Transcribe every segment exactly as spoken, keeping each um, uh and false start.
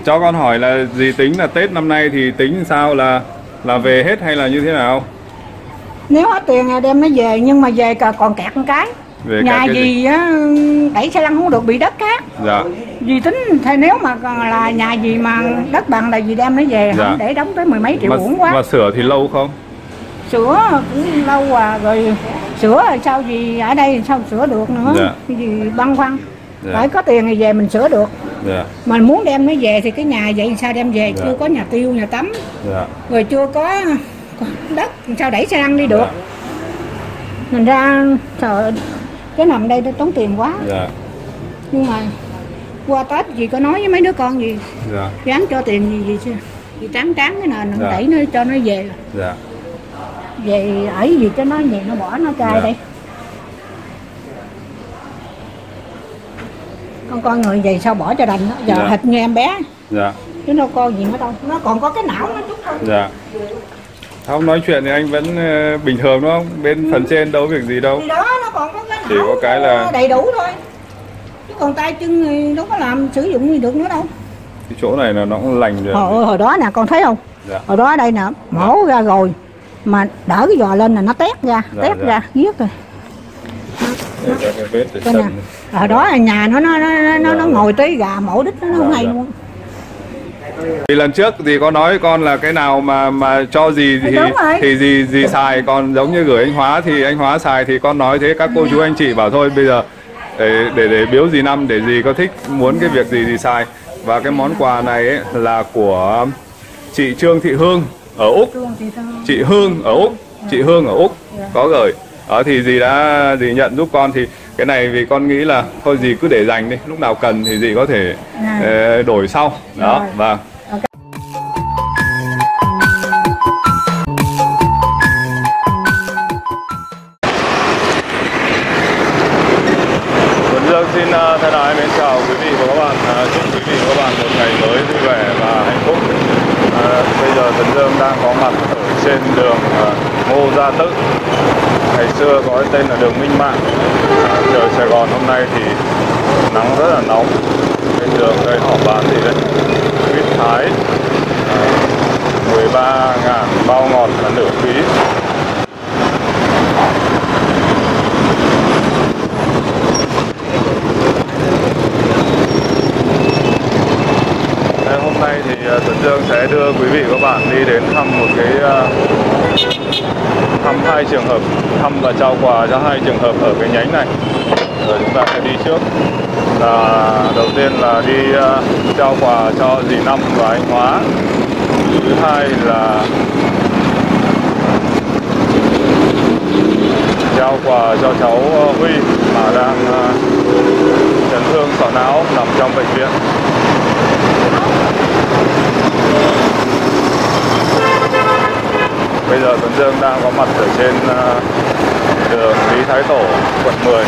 cho con hỏi là dì tính là Tết năm nay thì tính sao, là là về hết hay là như thế nào? Nếu hết tiền là đem nó về, nhưng mà về còn kẹt một cái. Về nhà gì á, đẩy xe lăn không được, bị đất cát. Dạ. Dì tính thì nếu mà là nhà gì mà đất bằng là dì đem nó về, dạ. Không để đóng tới mười mấy triệu uổng quá. Mà sửa thì lâu không? Sửa cũng lâu à, rồi sửa rồi sao gì ở đây sao sửa được nữa. Dạ. Gì băn khoăn. Dạ. Phải có tiền thì về mình sửa được. Dạ. Mà muốn đem nó về thì cái nhà vậy sao đem về, dạ. Chưa có nhà tiêu, nhà tắm. Dạ. Rồi chưa có đất, sao đẩy xe lăn đi được. Dạ. Thành ra sợ cái nằm đây nó tốn tiền quá. Dạ. Nhưng mà qua Tết gì có nói với mấy đứa con gì, dạ. Gán cho tiền gì gì chưa, gì tráng tráng cái nền, dạ. Đẩy nó cho nó về. Dạ. Về ở gì cho nó về nó bỏ nó trai. Dạ. Đây con coi người vậy sao bỏ cho đành đó. Giờ dạ. Thịt như em bé. Dạ. Chứ đâu coi gì nữa đâu, nó còn có cái não nó chút thôi. Dạ. Không nói chuyện thì anh vẫn uh, bình thường đúng không? Bên ừ. Phần trên đâu việc gì đâu. Thì đó nó còn có cái chỉ có cái là đầy đủ thôi. Chứ còn tay chân thì đâu có làm sử dụng gì được nữa đâu. Cái chỗ này là nó cũng lành rồi. Hồi, hồi đó nè con thấy không? Dạ. Hồi đó ở đây nè, mổ dạ. Ra rồi mà đỡ cái giò lên là nó tét ra, dạ, tét dạ. Ra, giết rồi. Cái nè, ở đó là nhà nó nó nó nó, dạ. Nó ngồi tí gà mổ đít nó, nó không dạ. Hay dạ. Luôn. Thì lần trước thì có nói con là cái nào mà mà cho gì thì thì gì gì xài, còn giống như gửi anh Hóa thì anh Hóa xài thì con nói thế, các cô chú anh chị bảo thôi bây giờ để để để biếu dì Năm, để dì có thích muốn cái việc gì thì xài. Và cái món quà này ấy là của chị Trương Thị Hương ở Úc, chị Hương ở Úc, chị Hương ở Úc có gửi. Đó thì dì đã dì nhận giúp con, thì cái này vì con nghĩ là thôi dì cứ để dành đi, lúc nào cần thì dì có thể uh, đổi sau. Đó, vâng. Tuấn Dương xin uh, thay đài mến chào quý vị và các bạn, uh, chúc quý vị và các bạn một ngày mới vui vẻ và hạnh phúc. Uh, bây giờ Tuấn Dương đang có mặt ở trên đường uh, Ngô Gia Tự, ngày xưa có tên là đường Minh Mạng. À, trời Sài Gòn hôm nay thì nắng rất là nóng. Bên đường đây họ bán gì đấy, quýt Thái à, mười ba ngàn bao ngọt là nửa ký. Đây, hôm nay thì uh, Tuấn Dương sẽ đưa quý vị và các bạn đi đến thăm một cái uh, thăm hai trường hợp, thăm và trao quà cho hai trường hợp ở cái nhánh này. Rồi chúng ta sẽ đi trước. Là đầu tiên là đi uh, trao quà cho dì Năm và anh Hóa. Thứ hai là trao quà cho cháu uh, Huy mà đang uh, chấn thương sọ não nằm trong bệnh viện. Bây giờ Tuấn Dương đang có mặt ở trên uh, đường Lý Thái Tổ, quận mười.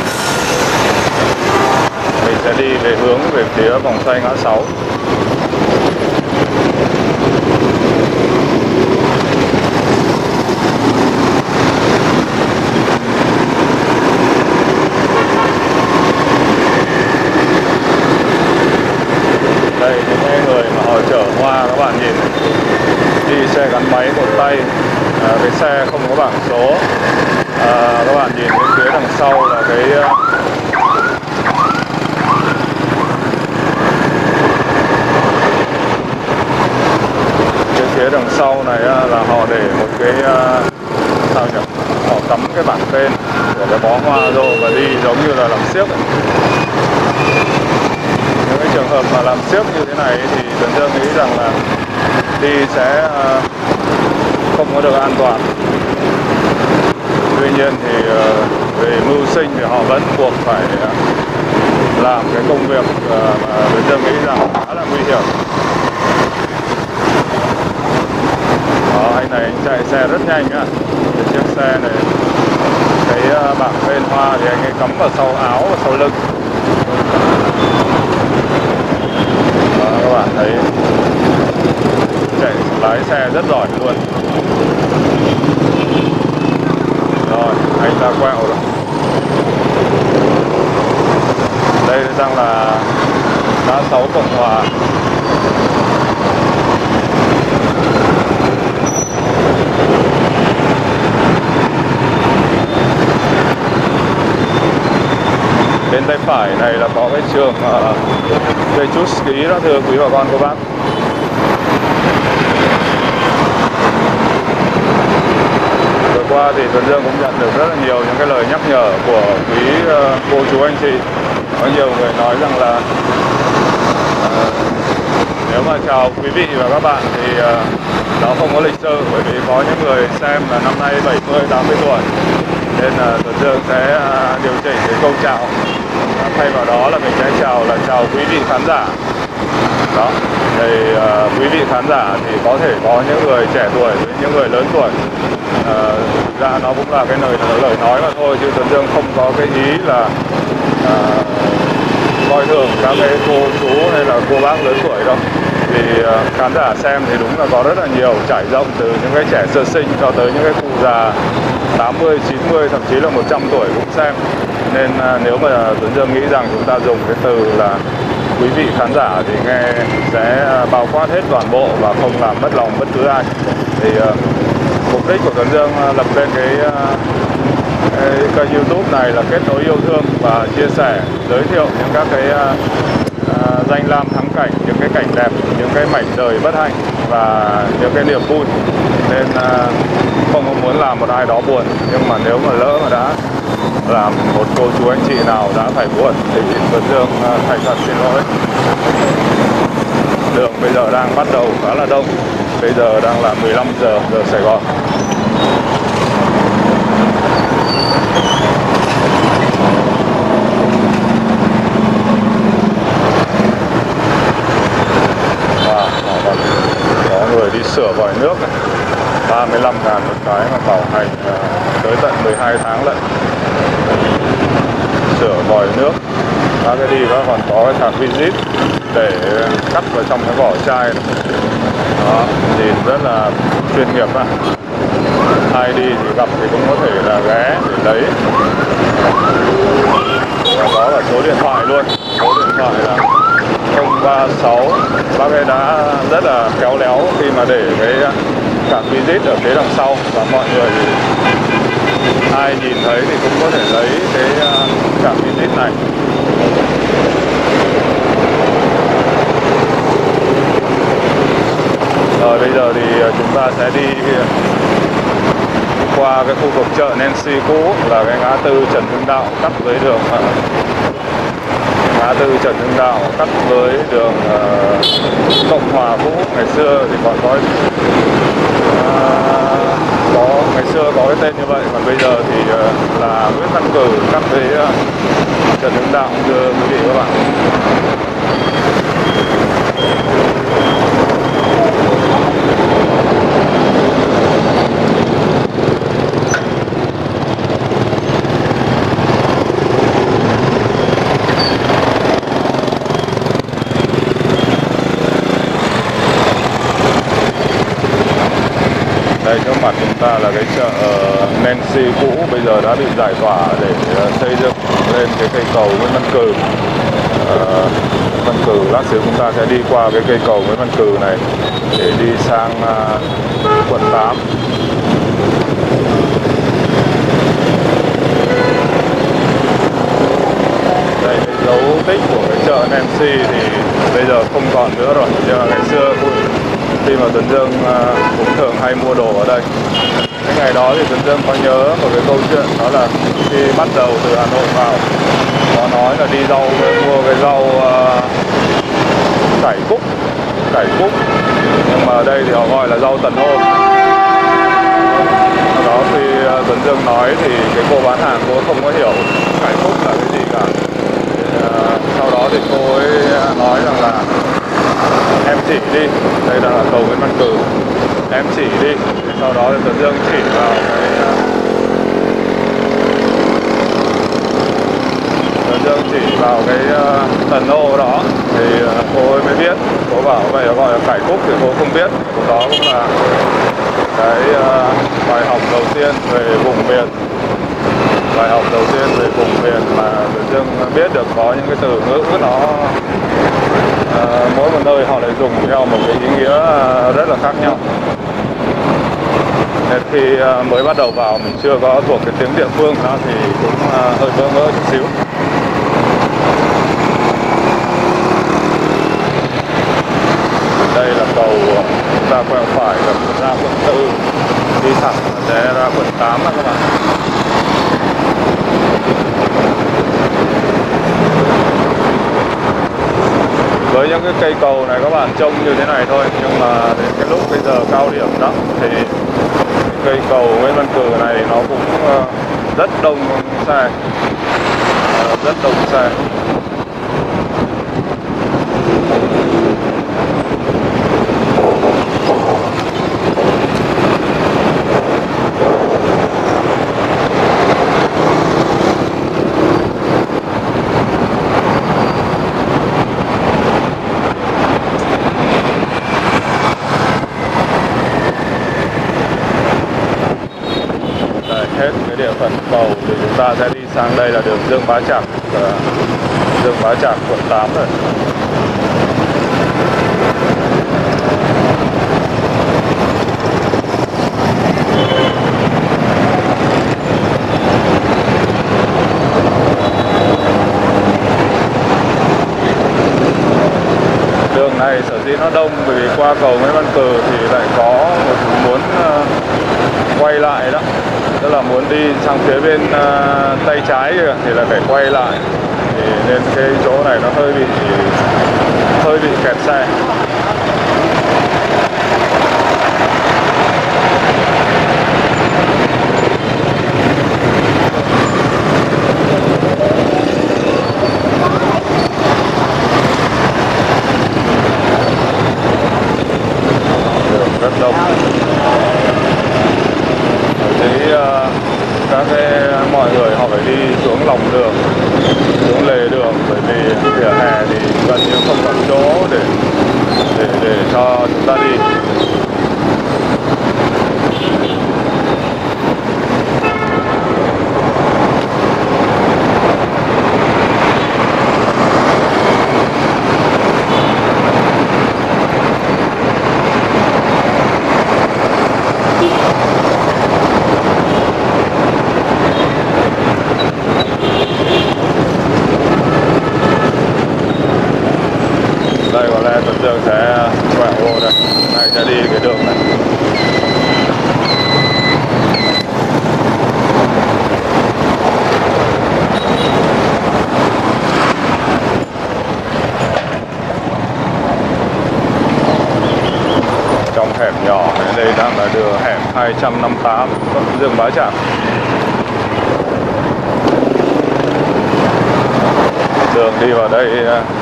Mình sẽ đi về hướng về phía vòng xoay ngã sáu. Đây những người mà họ chở hoa các bạn nhìn này. Đi xe gắn máy một tay, à, cái xe không có bảng số. À, các bạn nhìn bên phía đằng sau là cái cái phía đằng sau này là họ để một cái sao nhỉ, họ cắm cái bảng tên của cái bó hoa vô và đi giống như là làm xiếc. Những cái trường hợp mà làm xiếc như thế này thì Tuấn Dương nghĩ rằng là đi sẽ không có được an toàn. Tuy nhiên thì về mưu sinh thì họ vẫn buộc phải làm cái công việc mà Tuấn Dương nghĩ rằng khá là nguy hiểm. Đó, anh này anh chạy xe rất nhanh á. Cái chiếc xe này, cái bảng tên hoa thì anh ấy cắm vào sau áo và sau lưng. Đó, các bạn thấy chạy lái xe rất giỏi luôn. Rồi, anh ra quẹo rồi. Đây đang là ngã sáu Cộng Hòa. bên tay phải này là có cái trường uh, dây chút ski đó thưa quý bà con cô bác. Vừa qua thì Tuấn Dương cũng nhận được rất là nhiều những cái lời nhắc nhở của quý uh, cô chú anh chị. Có nhiều người nói rằng là uh, nếu mà chào quý vị và các bạn thì uh, nó không có lịch sự, bởi vì có những người xem là năm nay bảy mươi, tám mươi tuổi, nên là Tuấn Dương sẽ uh, điều chỉnh cái câu chào. Uh, thay vào đó là mình sẽ chào là chào quý vị khán giả. Đó, thì uh, quý vị khán giả thì có thể có những người trẻ tuổi với những người lớn tuổi. Uh, thực ra nó cũng là cái lời, lời nói mà thôi, chứ Tuấn Dương không có cái ý là uh, coi thường các cái cô chú hay là cô bác lớn tuổi đâu. Vì uh, khán giả xem thì đúng là có rất là nhiều, trải rộng từ những cái trẻ sơ sinh cho tới những cái cụ già tám mươi, chín mươi, thậm chí là một trăm tuổi cũng xem. Nên uh, nếu mà Tuấn Dương nghĩ rằng chúng ta dùng cái từ là quý vị khán giả thì nghe sẽ bao quát hết toàn bộ và không làm mất lòng bất cứ ai. Thì uh, mục đích của Tuấn Dương uh, lập lên cái, uh, cái kênh YouTube này là kết nối yêu thương và chia sẻ, giới thiệu những các cái uh, uh, danh lam thắng cảnh, những cái cảnh đẹp, những cái mảnh đời bất hạnh và những cái niềm vui. Nên uh, không có muốn làm một ai đó buồn, nhưng mà nếu mà lỡ mà đã làm một cô chú anh chị nào đã phải buồn thì Tuấn Dương uh, thành thật xin lỗi. Đường bây giờ đang bắt đầu khá là đông. Bây giờ đang là mười lăm giờ giờ Sài Gòn. Wow, có người đi sửa vòi nước này. ba mươi lăm ngàn một cái mà bảo hành uh, tới tận mười hai tháng lận. Sửa vòi nước. Các cái đi đó còn có cái thằng visit để cắt vào trong cái vỏ chai này. Đó, nhìn rất là chuyên nghiệp á. Ai đi thì gặp thì cũng có thể là ghé để lấy. Và đó là số điện thoại luôn. Số điện thoại là không ba sáu. Bác ấy đã rất là khéo léo khi mà để cái card visit ở phía đằng sau, và mọi người thì ai nhìn thấy thì cũng có thể lấy cái card visit này. Rồi bây giờ thì chúng ta sẽ đi qua cái khu vực chợ Nancy cũ, là cái ngã tư Trần Hưng Đạo cắt với đường ngã tư Trần Hưng Đạo cắt với đường uh, Cộng Hòa cũ. Ngày xưa thì còn có uh, có ngày xưa có cái tên như vậy, còn bây giờ thì uh, là Nguyễn Văn Cử cắt với uh, Trần Hưng Đạo, thưa quý vị các bạn. Đây trước mặt chúng ta là cái chợ uh, Nancy cũ, bây giờ đã bị giải tỏa để uh, xây dựng lên cái cây cầu Nguyễn Văn Cừ. Uh, Văn Cừ, lát xíu chúng ta sẽ đi qua cái cây cầu Nguyễn Văn Cừ này để đi sang uh, quận tám. Đây cái dấu tích của cái chợ Nancy thì bây giờ không còn nữa rồi, nhưng mà ngày xưa khi mà Tuấn Dương uh, cũng thường hay mua đồ ở đây. Cái ngày đó thì Tuấn Dương có nhớ một cái câu chuyện, đó là khi bắt đầu từ Hà Nội vào, có nói là đi rau mua cái rau uh, cải cúc, cải cúc, nhưng mà ở đây thì họ gọi là rau tần hôm. Sau đó khi uh, Tuấn Dương nói thì cái cô bán hàng cô không có hiểu cải cúc là cái gì cả. Thì, uh, sau đó thì cô ấy nói rằng là em chỉ đi, đây là cầu Nguyễn Văn Cừ, em chỉ đi. Thì sau đó thì Tuấn Dương chỉ vào cái Tuấn Dương chỉ vào cái uh, tần ô đó, thì uh, cô ấy mới biết. Cô bảo vậy là gọi là cải cúc thì cô không biết. Đó cũng là cái uh, bài học đầu tiên về vùng miền, bài học đầu tiên về vùng miền mà Tuấn Dương biết được có những cái từ ngữ nó À, mỗi một nơi họ lại dùng theo một cái ý nghĩa rất là khác nhau. Nên khi mới bắt đầu vào mình chưa có thuộc cái tiếng địa phương đó thì cũng hơi bỡ ngỡ chút xíu. cầu ra quẹo phải gặp ra quận tư, đi thẳng sẽ ra quận tám đó các bạn. Với những cái cây cầu này các bạn trông như thế này thôi, nhưng mà đến cái lúc bây giờ cao điểm đó thì cây cầu Nguyễn Văn Cừ này nó cũng rất đông xe, rất đông xe. Hết cái địa phận cầu thì chúng ta sẽ đi sang đây là đường Dương Bá Trạc, Dương Bá Trạc quận tám rồi. Đường này sở dĩ nó đông bởi vì qua cầu Nguyễn Văn Cừ thì lại có một muốn quay lại đó, tức là muốn đi sang phía bên uh, tay trái kìa, thì là phải quay lại, thì nên cái chỗ này nó hơi bị hơi bị kẹt xe. Đường rất đông. Thì uh, các cái mọi người họ phải đi xuống lòng đường, xuống lề đường, bởi vì vỉa hè thì gần như không còn chỗ để để để cho chúng ta đi. Đây có lẽ Tuấn Dương sẽ quẹo vô đây, này sẽ đi cái đường này. Trong hẻm nhỏ này, đây đang là đường hẻm hai trăm năm mươi tám Tuấn Dương Bá Trạc. Đường đi vào đây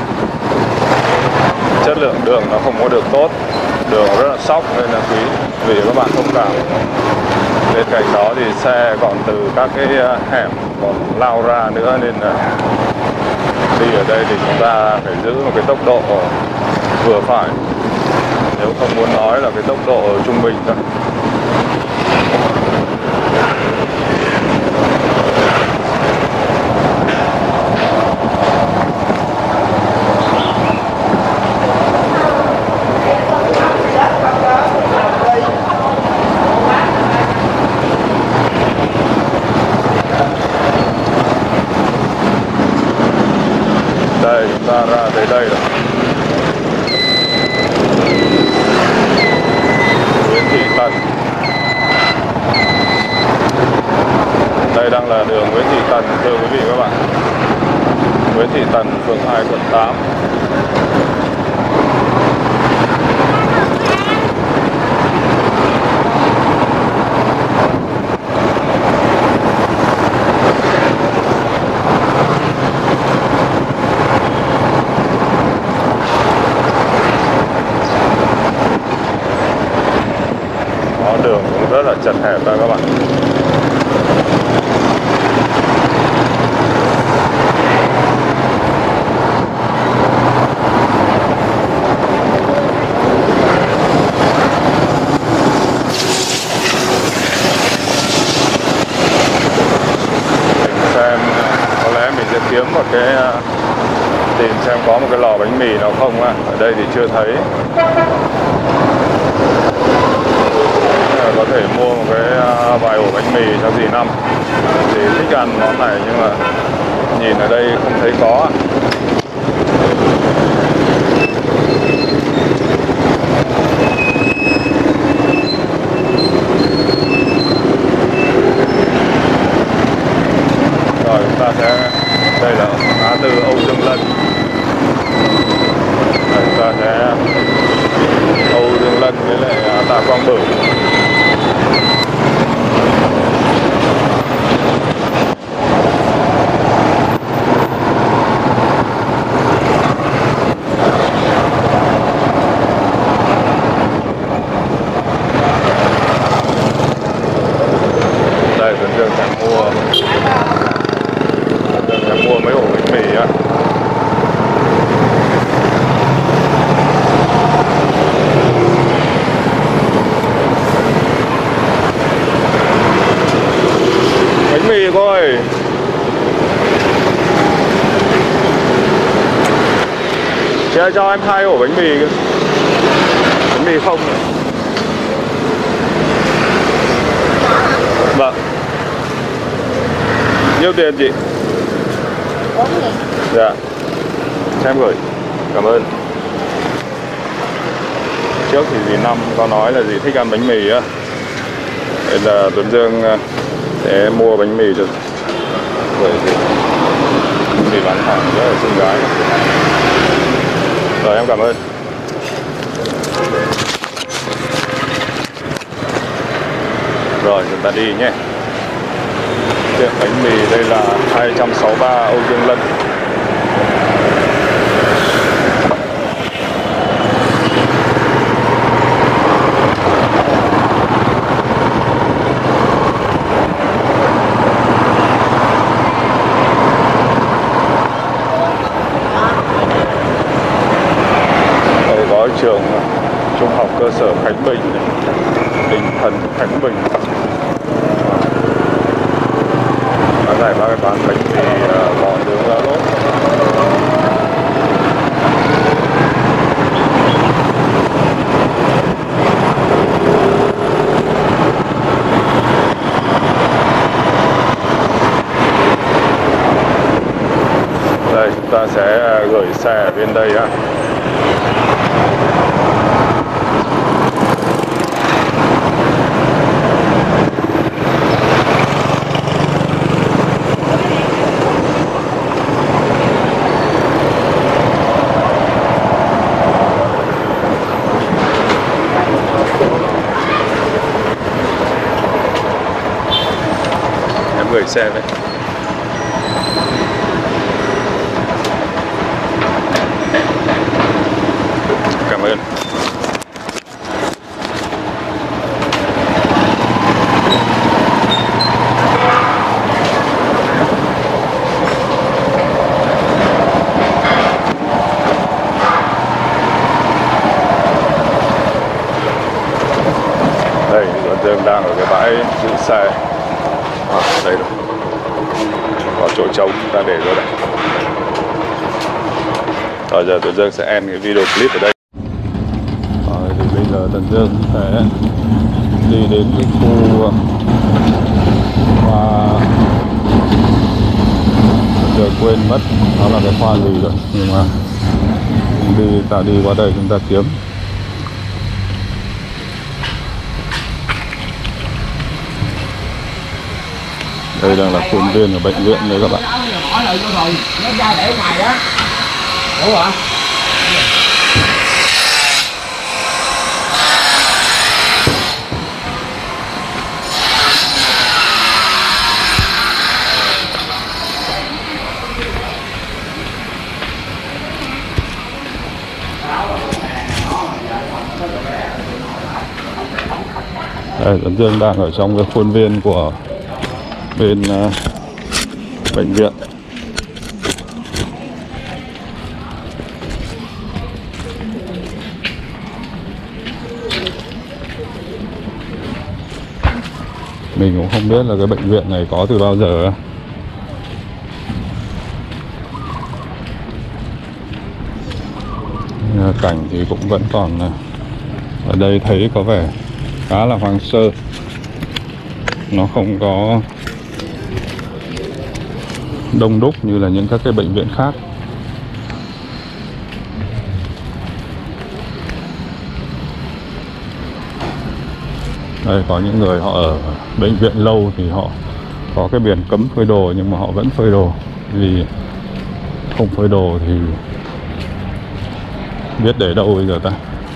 chất lượng đường nó không có được tốt, đường rất là sóc nên là quý vị các bạn thông cảm. Bên cạnh đó thì xe còn từ các cái hẻm còn lao ra nữa, nên là đi ở đây thì chúng ta phải giữ một cái tốc độ vừa phải, nếu không muốn nói là cái tốc độ trung bình thôi. Đây, chúng ta ra tới đây rồi. Nguyễn Thị Tần. Đây đang là đường Nguyễn Thị Tần, thưa quý vị các bạn. Nguyễn Thị Tần, phường hai, quận tám. Đường cũng rất là chật hẹp đây các bạn. Mình xem, có lẽ mình sẽ kiếm một cái, tìm xem có một cái lò bánh mì nào không á. Ở đây thì chưa thấy. Có thể mua một cái vài ổ bánh mì cho dì Năm, thì thích ăn món này nhưng mà nhìn ở đây không thấy có. Chị ơi, cho em hai ổ bánh mì cơ. Bánh mì không. Vâng. Nhiêu tiền chị? bốn nghìn. Dạ. Cho em gửi. Cảm ơn. Trước thì dì Năm có nói là dì thích ăn bánh mì á. Bây giờ Tuấn Dương sẽ mua bánh mì cho gửi dì. Dì bán hàng rất là xinh gái. Rồi em cảm ơn. Rồi chúng ta đi nhé. Tiệm bánh mì đây là hai trăm sáu mươi ba Âu Dương Lân. Đây có trường trung học cơ sở Khánh Bình, Bình Thần Khánh Bình. Này bác cái bán bánh mì bò nướng lá lốt. Đây chúng ta sẽ gửi xe bên đây ha. Gửi xe đấy. Cảm ơn. Đây, Tuấn Dương đang ở cái bãi giữ xe. À, đây rồi. Có chỗ trống ta để rồi đây. Rồi giờ Tuấn Dương sẽ end cái video clip ở đây. Rồi thì bây giờ Tuấn Dương sẽ đi đến cái khu khoa, giờ quên mất nó là cái khoa gì rồi, nhưng mà đi ta đi qua đây chúng ta kiếm. Đây đang là khuôn viên của bệnh viện đấy các bạn. Đây, Tuấn Dương đang ở trong cái khuôn viên của bên uh, bệnh viện. Mình cũng không biết là cái bệnh viện này có từ bao giờ. Cảnh thì cũng vẫn còn ở đây thấy có vẻ khá là hoang sơ. Nó không có đông đúc như là những các cái bệnh viện khác. Đây có những người họ ở bệnh viện lâu thì họ có cái biển cấm phơi đồ nhưng mà họ vẫn phơi đồ, vì không phơi đồ thì biết để đâu bây giờ ta.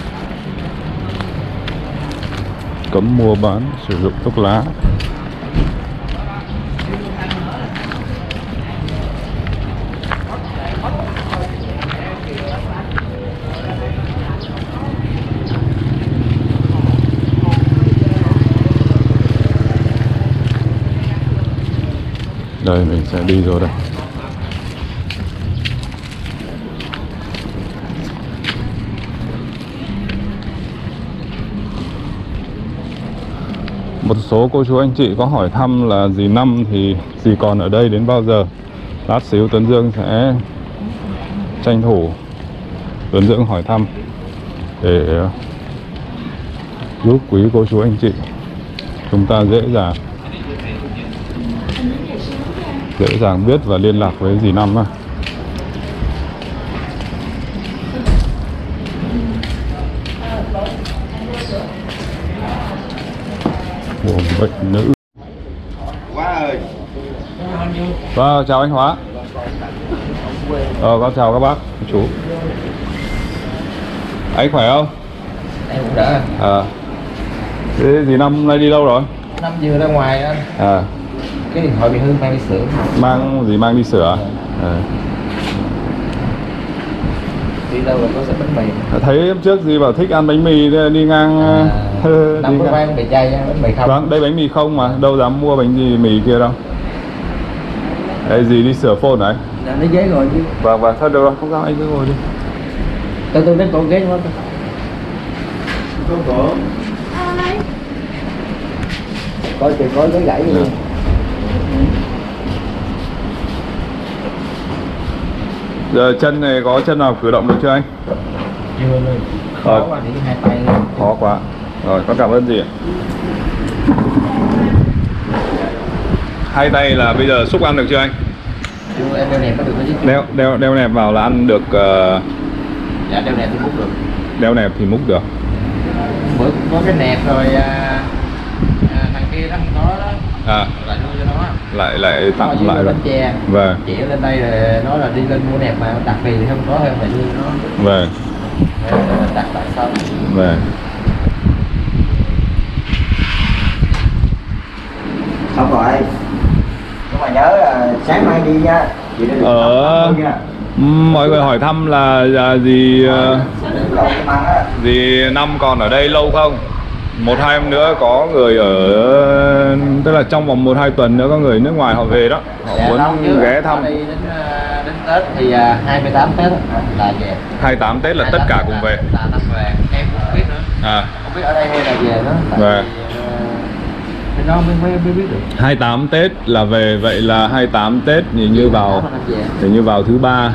Cấm mua bán sử dụng thuốc lá. Đây mình sẽ đi rồi đây. Một số cô chú anh chị có hỏi thăm là dì Năm thì dì còn ở đây đến bao giờ. Lát xíu Tuấn Dương sẽ tranh thủ hướng dẫn hỏi thăm để giúp quý cô chú anh chị chúng ta dễ dàng dễ dàng biết và liên lạc với dì Năm. Buồng bệnh nữ. Hóa ơi. Vâng, chào anh Hóa. Ờ, con chào các bác, chú. Anh khỏe không? Em cũng đỡ. À. Thế dì Năm nay đi đâu rồi? Năm vừa ra ngoài anh. À. Cái điện thoại bị hư mang đi sửa. Mang gì mang đi sửa? À. Đi đâu rồi có sẵn bánh mì. Thấy hôm trước gì bảo thích ăn bánh mì đi ngang. À, năm bữa qua bị chay bánh mì không. Vâng, đây bánh mì không mà đâu dám mua bánh gì mì kia đâu. Đây gì đi sửa phone này? Dạ lấy ghế rồi chứ. Vâng vâng, thôi được rồi, không sao anh cứ ngồi đi. Từ từ đến cổ ghế nữa. Không có. Coi thì có cái gãy luôn. Giờ chân này có chân nào cử động được chưa anh? Chưa luôn. Khó quá thì hai tay luôn. Khó quá. Rồi, con cảm ơn gì ạ? Hai tay là bây giờ xúc ăn được chưa anh? Chưa, em đeo nẹp có được chứ? Đeo, đeo, đeo nẹp vào là ăn được uh... Dạ, đeo nẹp thì múc được. Đeo nẹp thì múc được. Bữa cũng có cái nẹp rồi à, à, thằng kia nó không có đó. À. Lại đưa cho nó. Lại lại tặng lại rồi. Vâng. Chỉ lên đây rồi nói là đi lên mua nẹp mà đặt thì không có thêm phải đưa nó. Vâng. Đặt lại sau. Vâng. Xong rồi. Nhưng mà nhớ là sáng mai đi nha. Ở mọi người hỏi thăm là, là gì gì Năm còn ở đây lâu không? Một hai hôm nữa có người ở, tức là trong vòng một hai tuần nữa có người nước ngoài họ về đó, họ dạ, muốn ghé thăm. Đến, đến Tết thì hai mươi tám Tết là về. hai mươi tám Tết là tất cả cùng về. Là năm về, em cũng không biết nữa. À. Không biết ở đây hay là về đó. Về. Thì nó mới, mới, mới biết được. hai mươi tám Tết là về, vậy là hai mươi tám Tết nhìn như vào hình như vào thứ ba.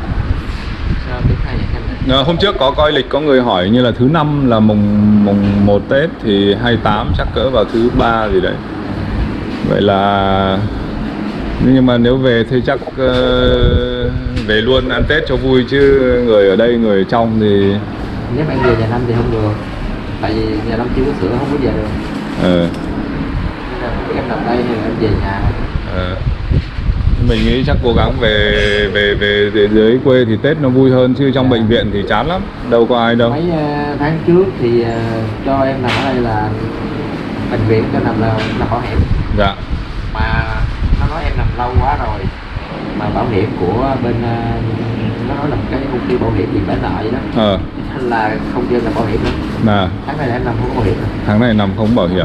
À, hôm trước có coi lịch có người hỏi như là thứ năm là mùng mùng một Tết thì hai mươi tám chắc cỡ vào thứ ba gì đấy. Vậy là nhưng mà nếu về thì chắc uh, về luôn ăn Tết cho vui chứ người ở đây người trong thì nếu bạn về nhà Năm thì không được, tại vì nhà Năm chưa có sữa không có về được. Ừ. Nên em nằm đây thì em về nhà. Ừ. Mình nghĩ chắc cố gắng về về về, về dưới quê thì Tết nó vui hơn chứ trong dạ. Bệnh viện thì chán lắm, đâu có ai đâu. Mấy uh, tháng trước thì uh, cho em nằm ở đây là bệnh viện cho nằm là nằm bảo hiểm. Dạ. Mà nó nói em nằm lâu quá rồi, mà bảo hiểm của bên uh, nó nói là cái công ty bảo hiểm gì phải nợ vậy đó. Ờ. Nên là không cho nằm bảo hiểm nữa. Nà. Tháng này là em nằm không có bảo hiểm nữa. Tháng này nằm không bảo hiểm.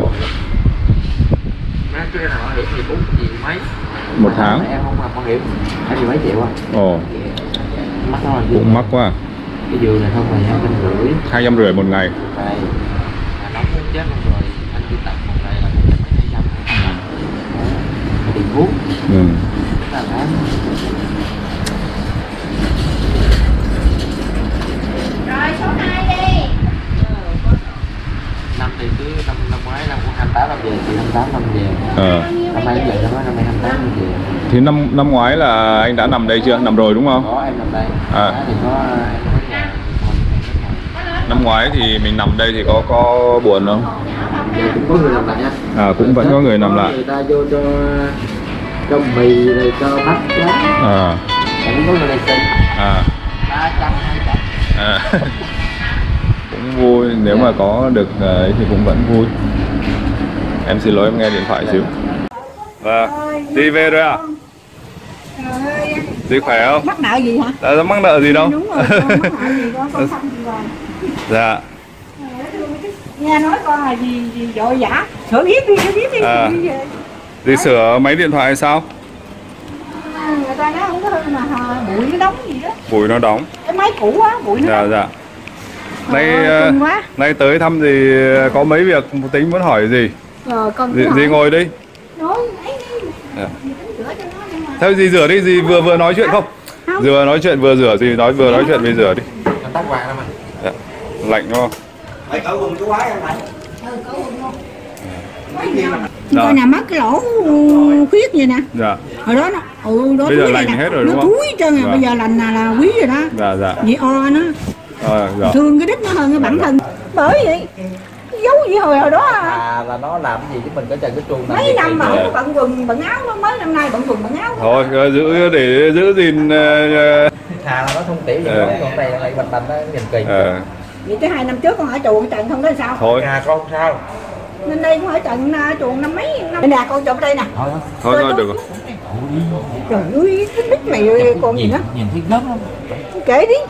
Má chứ em nằm bảo hiểm thì bốn triệu mấy. Một tháng em không làm bảo hiểm hai mươi mấy triệu à. Ồ. Mắc thôi. Cũng mắc quá. Cái giường này không phải hai trăm rưỡi. Hai trăm rưỡi một ngày. Đây. Nóng muốn chết luôn rồi. Anh đi tập một ngày là mấy hai trăm. Tiền thuốc. Ừ. Là tháng. Rồi số hai đi. Năm thì cứ năm năm ngoái năm cũng hai mươi tám năm về thì năm tám năm về. Ờ. Năm nay vậy đó, năm nay hai mươi tám năm về. Thì năm năm ngoái là anh đã nằm đây chưa? Nằm rồi đúng không? Có, em nằm đây. À. Thì có em có nhà. Năm ngoái thì mình nằm đây thì có có buồn không? Dạ, cũng có người nằm lại nha. À cũng vẫn có người nằm lại. Người ta vô cho cho mì rồi cho bắp đó. À. Cũng có người này xin. À. ba trăm hai trăm. À. Cũng vui, nếu mà có được ấy thì cũng vẫn vui. Em xin lỗi em nghe điện thoại xíu. Vâng, đi về rồi à? Đi khỏe không? Mắc nợ gì hả? Đã mắc nợ gì đâu. Đúng rồi, con mắc nợ gì con không xong gì rồi. Dạ. Nghe nói con là gì gì vội vã, sửa biết đi, sửa biết đi. À. Đi, đi sửa máy điện thoại hay sao? À, người ta nói không có hư mà bụi nó đóng gì đó. Bụi nó đóng. Cái máy cũ quá, bụi nó. Dạ đóng. dạ. Nay Ờ, quá. Nay tới thăm thì có mấy việc tính muốn hỏi gì? Rồi con Dì, dì ngồi đi. Nói ấy đi. Dạ. Theo dì rửa đi, dì vừa vừa nói chuyện không? Không. Vừa nói chuyện vừa rửa, dì nói vừa nói chuyện vừa rửa đi. tác quạt đâu mà. Dạ. Lạnh đúng không? Mày cậu cùng chú quái em này. Ừ, cậu cùng luôn. Coi nè mất cái lỗ khuyết vậy nè. Dạ. Hồi đó nó, ừ, đó bây giờ lành hết rồi đúng nó không? Nó thúi trơn rồi, bây giờ lành là, là quý rồi đó. Dạ dạ. Vì o nó. À, dạ. Thương cái đít nó hơn cái bản thân. Bởi vậy giấu gì hồi hồi đó à. À là nó làm cái gì chứ mình có chân cái chuông mấy năm mà không bận quần bận áo, nó mới năm nay bận quần bận áo. Thôi giữ để giữ gìn. Uh, Thà là nó không tỉ gì đó, còn này lại bành bành nó nhìn kỳ. Uh. Vậy tới hai năm trước con ở chuồng Trần không đó sao? Thôi. À con sao? Nên đây con ở Trần chuồng năm mấy năm. Đây nè con chụp đây nè. Thôi thôi, thôi được rồi. Trời ơi cái đít mày con gì đó. Nhìn thấy gớm lắm. Kể đi.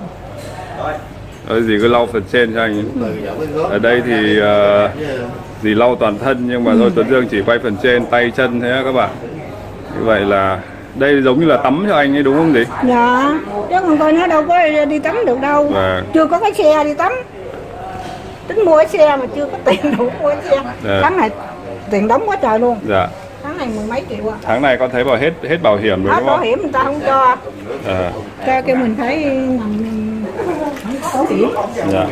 Ở gì cứ lau phần trên cho anh. Ở đây thì uh, dì lau toàn thân nhưng mà ừ. thôi Tuấn Dương chỉ quay phần trên tay chân thế các bạn. Như vậy là đây giống như là tắm cho anh ấy đúng không gì? Dạ. Chứ còn coi nó đâu có đi tắm được đâu. À. Chưa có cái xe đi tắm. Tính mua cái xe mà chưa có tiền đủ mua cái xe. À. Tháng này tiền đóng quá trời luôn. Dạ. Tháng này mười mấy triệu à. Tháng này con thấy bảo hết hết bảo hiểm rồi hết đúng không? Bảo hiểm người ta không cho. À. Cho kêu mình phải nằm không có bảo hiểm. Dạ.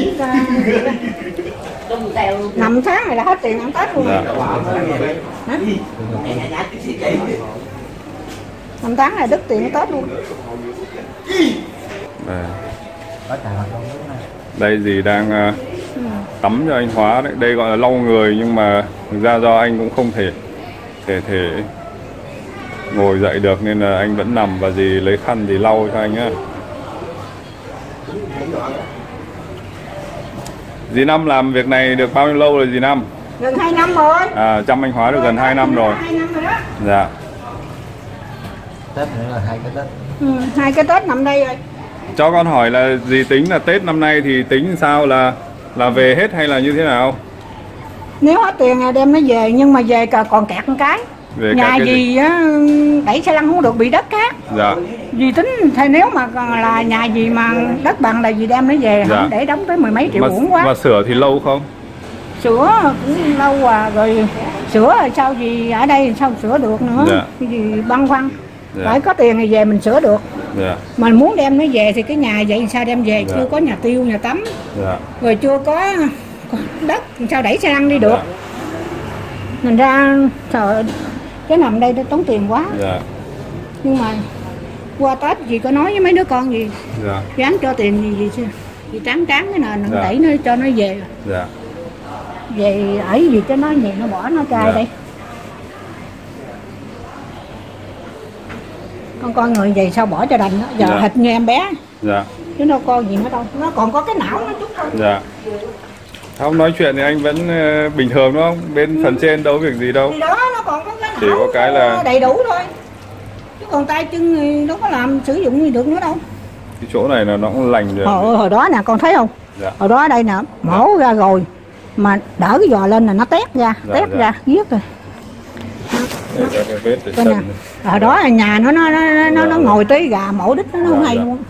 Nằm tháng này là hết tiền ăn Tết luôn. Dạ. Hả? Năm tháng này đứt tiền Tết luôn. À. Đây dì đang uh, ừ. tắm cho anh Hóa đấy. Đây gọi là lau người nhưng mà thực ra do anh cũng không thể thể thể ngồi dậy được nên là anh vẫn nằm và dì lấy khăn dì lau cho anh nhá. Dì Năm làm việc này được bao nhiêu lâu rồi dì Năm? Gần hai năm rồi. À, chăm anh Hóa được gần hai năm rồi. hai năm rồi đó. Dạ. Tết nữa là hai cái Tết. Ừ, hai cái Tết nằm đây rồi. Cho con hỏi là dì tính là Tết năm nay thì tính sao, là là về hết hay là như thế nào? Nếu hết tiền là đem nó về, nhưng mà về còn kẹt một cái. Về nhà gì á đẩy xe lăn không được, bị đất cát. Dạ. Dì tính thì nếu mà là nhà gì mà đất bằng là dì đem nó về, dạ. Không để đóng tới mười mấy triệu uổng quá. Mà sửa thì lâu không? Sửa cũng lâu à, rồi sửa rồi sao gì ở đây sao sửa được nữa. Dạ. Gì băn khoăn. Dạ. Phải có tiền thì về mình sửa được. Dạ. Mà muốn đem nó về thì cái nhà vậy sao đem về, dạ. Chưa có nhà tiêu, nhà tắm. Dạ. Rồi chưa có, có đất sao đẩy xe lăn đi được. Dạ. Mình ra trời, cái nằm đây nó tốn tiền quá. Dạ. Nhưng mà qua Tết gì có nói với mấy đứa con gì, dạ. Dám cho tiền gì gì chứ, gì tráng tráng cái nền, dạ. Đẩy nó cho nó về. Dạ. Về ở gì cho nó nhẹ, nó bỏ nó cài. Dạ. Đây con con người vậy sao bỏ cho đành đó. Giờ dạ. Thịt như em bé. Dạ. Chứ đâu con gì nữa đâu, nó còn có cái não nó chút thôi. Dạ. Không nói chuyện thì anh vẫn uh, bình thường đúng không? Bên ừ. Phần trên đâu việc gì đâu. Thì đó nó còn có cái não, chỉ có cái là đầy đủ thôi. Chứ còn tay chân thì nó có làm sử dụng gì được nữa đâu. Cái chỗ này là nó cũng lành rồi. Hồi, hồi đó nè con thấy không? Dạ. Hồi đó ở đây nè mổ dạ. Ra rồi mà đỡ cái giò lên là nó tét ra, dạ, tét dạ. Ra giết rồi. Nè, ở đó là nhà nó nó nó nó, nó ngồi tới gà mổ đít nó không hay luôn.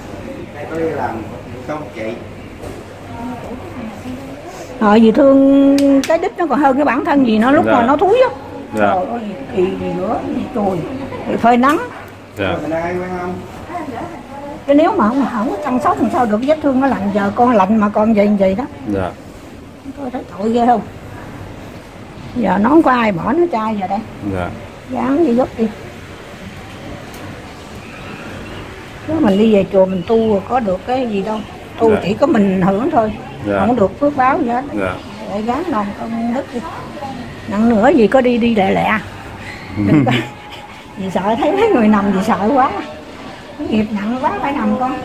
Rồi vì thương cái đít nó còn hơn cái bản thân gì nó lúc dạ. Mà nó thúi á. Dạ. Trời ơi kỳ gì nữa, trời thì phơi nắng. Dạ. Cái nếu mà không không có chăm sóc làm sao được, vết thương nó lạnh, giờ con lạnh mà con vậy vậy đó. Dạ. Tôi thấy tội ghê không? Giờ nó không có ai bỏ nó chai giờ đây. Dạ. Dán đi giúp đi. Nếu mình đi về chùa mình tu có được cái gì đâu. Tu dạ. Chỉ có mình hưởng thôi. Dạ. Không được phước báo gì hết. Dạ. Để gán non con đứt đi. Nặng nữa gì có đi đi lẹ lẹ. Vì sợ thấy mấy người nằm vì sợ quá. Nghiệp nặng quá phải nằm con.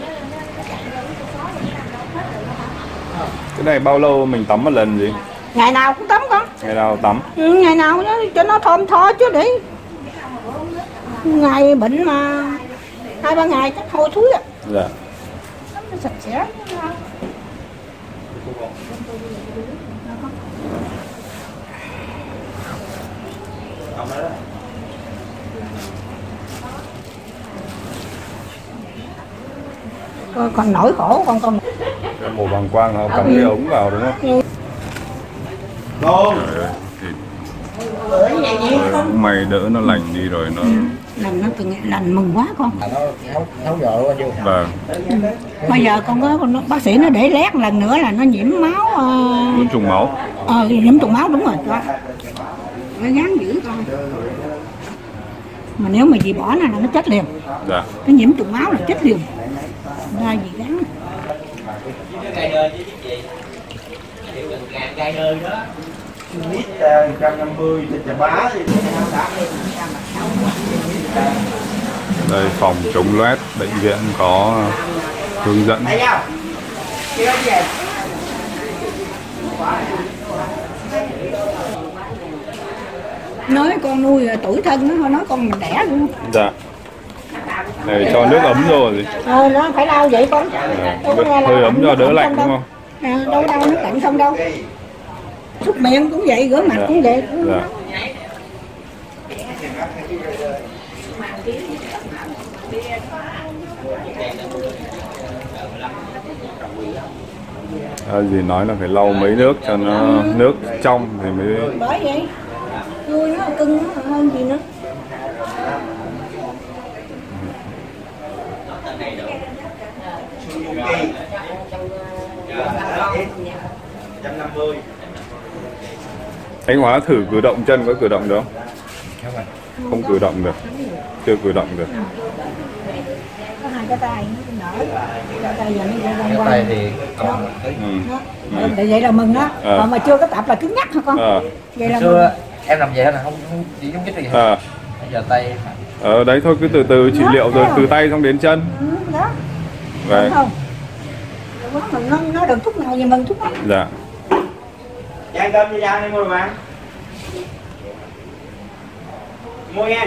Cái này bao lâu mình tắm một lần gì? Ngày nào cũng tắm con. Ngày nào tắm? Ừ, ngày nào cho nó thơm tho chứ để ngày bệnh mà hai ba ngày chắc hôi thúi à. Dạ. Nó sạch sẽ. Còn nổi khổ con con. Cái màu bàng quang họ cắm cái ống vào đúng không? Đúng. Mày đỡ nó lành đi rồi nó Lành nó từng lành mừng quá con. Nó thấu thấu giờ luôn chưa? Vâng. Ừ. Bây giờ con có con, bác sĩ nó để lét lần nữa là nó nhiễm máu. Uh... Nhiễm trùng máu. Ờ nhiễm trùng máu đúng rồi. Đó. Nó gán giữ con. Mà nếu mà gì bỏ nó là nó chết liền. Dạ. Nó nhiễm trùng máu là chết liền. Ra gì gán. Lít một trăm năm mươi trên chà bá thì đây phòng chống loét bệnh viện có hướng dẫn. Nói con nuôi tuổi thân nó thôi, nói con mình đẻ luôn. Dạ. Này cho nước ấm rồi gì? Ờ nó phải lau vậy con. À, hơi ấm cho đỡ lạnh đúng không? À, đâu đâu nước lạnh không đâu. Súc miệng cũng vậy, rửa mặt dạ. cũng vậy. Dạ. À, gì nói là phải lau mấy nước cho nó ừ. nước trong thì mới. Bởi vậy nuôi nó cưng nó hơn gì nữa. Anh Hóa thử cử động chân, có cử động được không? Không cử động được, chưa cử động được. Có hai cái tay nó nở, cái tay giờ nó quay cái tay thì còn ừ. Ừ. Để vậy là mừng đó, à. Mà, mà chưa có tập là cứng nhắc hả con? À. Vậy là xưa mừng. Em làm vậy là không không chỉ giống cái gì hết. À. Bây giờ tay. Ờ đấy thôi cứ từ từ trị liệu rồi từ tay xong đến chân. Ừ, đó. Vậy. Không. Mừng nó nó được thuốc nào gì mừng thuốc đó. Dạ. Ăn cơm cho Giang đi mua đồ ăn. Mua nha.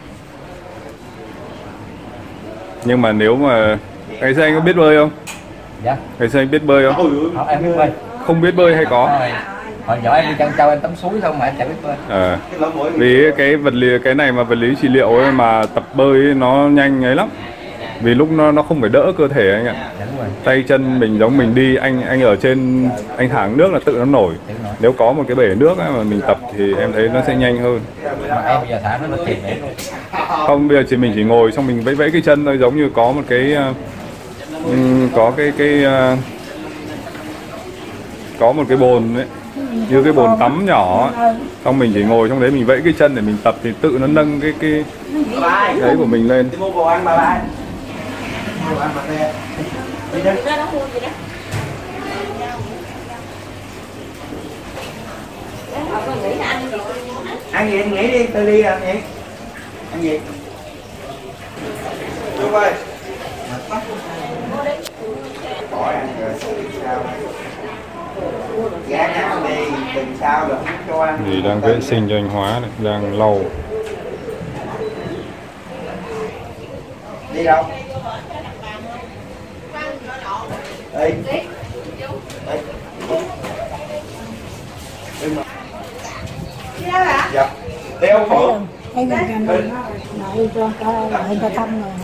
Nhưng mà nếu mà ngày xưa anh có biết bơi không? Dạ. Ngày xưa anh biết bơi không? Không, em biết bơi. Không biết bơi hay có? Rồi. Hồi nhỏ em đi chân trâu em tắm suối không mà em chẳng biết bơi. À, vì cái vật lý cái này mà vật lý trị liệu ấy mà tập bơi ấy, nó nhanh ấy lắm. Vì lúc nó nó không phải đỡ cơ thể anh ạ. Tay chân mình giống mình đi, anh anh ở trên anh thả nước là tự nó nổi. Nếu có một cái bể nước ấy mà mình tập thì em thấy nó sẽ nhanh hơn. Mà em bây giờ thả nó chìm đấy luôn. Không, bây giờ chỉ mình chỉ ngồi xong mình vẫy vẫy cái chân thôi, giống như có một cái uh, có cái cái uh, có một cái bồn ấy, như cái bồn tắm nhỏ ấy. Xong mình chỉ ngồi trong đấy mình vẫy cái chân để mình tập thì tự nó nâng cái cái đấy của mình lên. Ăn gì anh nghĩ đi, tôi đi ăn gì? Ăn gì? Chú ơi. Bỏ ăn rồi sao? Gác ăn đi, đừng sao rồi không cho ăn. Thì đang vệ sinh cho anh Hóa này, đang lau. Đi đâu? Đi. Đi. Dạ. Đeo phụ. Thấy người ta nói nội cho người ta thăm rồi.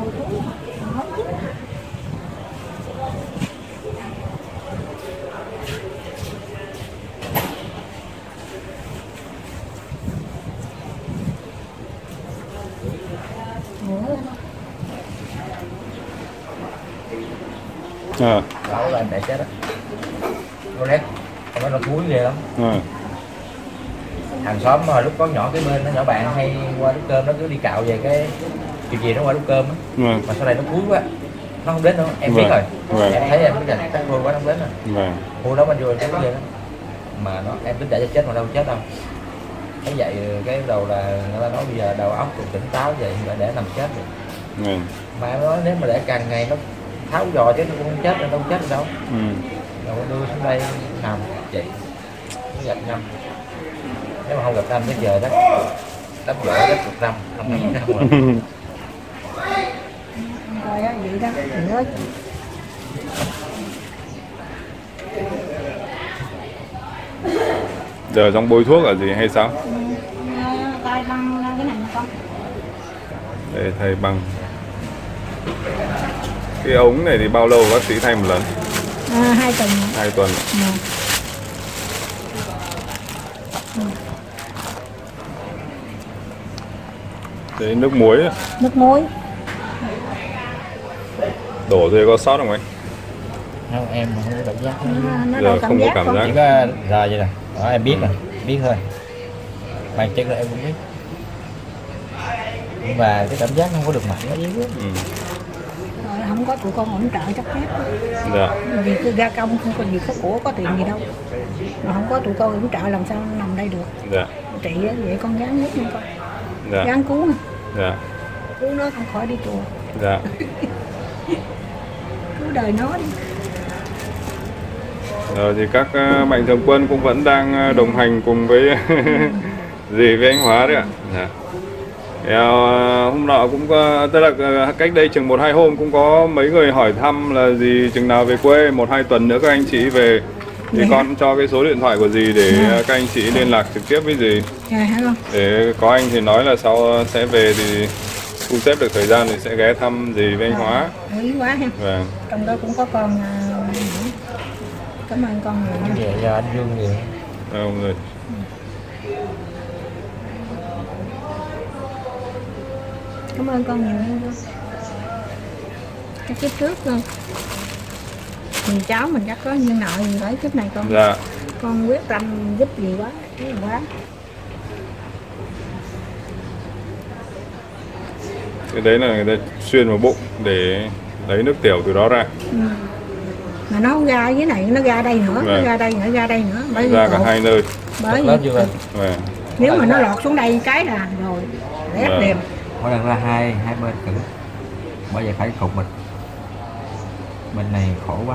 À. Đó là em để chết đó. Cô nét, em nói nó thúi ghê lắm. À. Hàng xóm hồi lúc có nhỏ cái bên nó nhỏ bạn hay qua lúc cơm nó cứ đi cạo về cái kiểu gì nó qua lúc cơm á. À. Mà sau này nó thúi quá, nó không đến nữa. Em biết rồi. Vâng. Em thấy em biết là chắc vui quá nó không đến rồi. Vâng. Khu đó mà vô cái ghê lắm. Mà nó em tính để cho chết mà đâu chết đâu. Thấy vậy cái đầu là người ta nói bây giờ đầu óc còn tỉnh táo vậy mà để nằm chết được. Ừ. Mà em nói nếu mà để càng ngày nó tháo giò chứ nó cũng không chết đâu, đâu chết đâu. Ừ. Rồi đưa xuống đây nằm vậy nó gặp năm. Nếu mà không gặp năm tới giờ đó đắp vỡ đắp một năm không nghĩ ra rồi. Rồi á vậy đó nữa. Giờ trong bôi thuốc là gì hay sao? Ừ, tay băng cái này con. Để thầy băng. Cái ống này thì bao lâu bác sĩ thay một lần? À, hai tuần. Hai tuần. Ừ. Ừ. Thế nước muối. Nước muối. Đổ rồi có sót không anh? Không, em không có cảm giác. Nó, nó Giờ không có cảm giác. Chỉ có rồi vậy nè. Đó em biết rồi, biết thôi. Bản chất là em cũng biết. Nhưng mà cái cảm giác không có được mạnh nó yếu quá. Ừ. Rồi không có tụi con hỗ trợ chắc hết. Dạ. Vì cứ ra công không có gì có của có tiền gì đâu. Mà không có tụi con hỗ trợ làm sao nằm đây được. Dạ. Chị vậy con gắng hết nha con. Dạ. Gắng cứu nè. Dạ. Cứu nó không khỏi đi chùa. Dạ. Cứu đời nó đi. Rồi thì các uh, mạnh thường quân cũng vẫn đang uh, đồng hành cùng với dì với anh Hóa đấy ạ. Dạ. Thì, uh, hôm nọ cũng có, tức là uh, cách đây chừng một hai hôm cũng có mấy người hỏi thăm là dì chừng nào về quê, một hai tuần nữa các anh chị về thì dạ. Con cho cái số điện thoại của dì để dạ. uh, các anh chị liên lạc trực tiếp với dì. Dạ, để có anh thì nói là sau sẽ về thì thu xếp được thời gian thì sẽ ghé thăm dì với anh dạ. Hóa. Quý quá ha. Vâng. Trong đó cũng có con. Uh, Cảm ơn con nhiều. Dạ, dạ anh Dương nhiều. À, mọi người. Cảm ơn con nhiều hơn. Cái kiếp trước luôn. Thì cháu mình chắc có nhân nợ gì đấy kiếp này con. Dạ. Con quyết tâm giúp gì quá, cái quá. Cái đấy là người ta xuyên vào bụng để lấy nước tiểu từ đó ra. Ừ. Mà nó không ra dưới này, nó ra đây nữa, vâng. Nó ra đây nữa, ra đây nữa. Bởi ra cả hai nơi. Bởi vì vâng. Nếu mà nó lọt xuống đây cái là rồi lép vâng. Đềm. Mỗi lần ra hai hai bên cử, bởi vậy phải cục mình. Bên này khổ quá.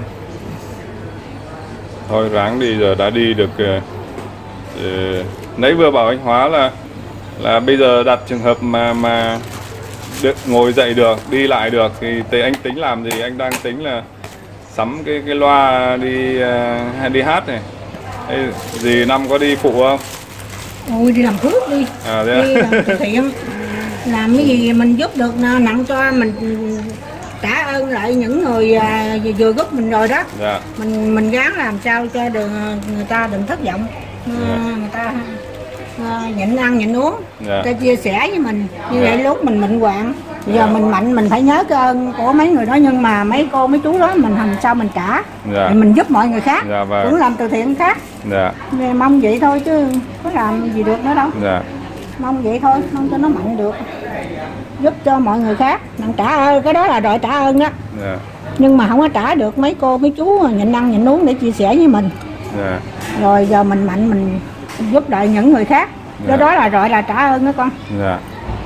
Thôi ráng đi, giờ đã đi được. Uh, nãy vừa bảo anh Hóa là là bây giờ đặt trường hợp mà mà được ngồi dậy được, đi lại được thì thì anh tính làm gì? Anh đang tính là sắm cái cái loa đi uh, đi hát này. Ê, dì Năm có đi phụ không? Ôi đi làm phước đi. À, đi làm từ thiện. Làm cái gì mình giúp được nặng cho mình trả ơn lại những người uh, vừa giúp mình rồi đó. Dạ. Mình mình gắng làm sao cho được người ta đừng thất vọng. Uh, dạ. Người ta uh, nhịn ăn nhịn uống. Dạ. Ta chia sẻ với mình như dạ. Vậy lúc mình mệnh hoạn. Giờ dạ. Mình mạnh mình phải nhớ cái ơn của mấy người đó, nhưng mà mấy cô mấy chú đó mình làm sao mình trả. Dạ. Thì mình giúp mọi người khác. Dạ, vâng. Cũng làm từ thiện khác. Dạ. Mong vậy thôi chứ có làm gì được nữa đâu. Dạ. Mong vậy thôi, mong cho nó mạnh được, giúp cho mọi người khác. Mình trả ơn, cái đó là đòi trả ơn đó. Dạ. Nhưng mà không có trả được mấy cô mấy chú nhịn ăn nhịn uống để chia sẻ với mình. Dạ. Rồi giờ mình mạnh mình giúp đợi những người khác. Dạ. Cái đó là gọi là trả ơn đó con. Dạ.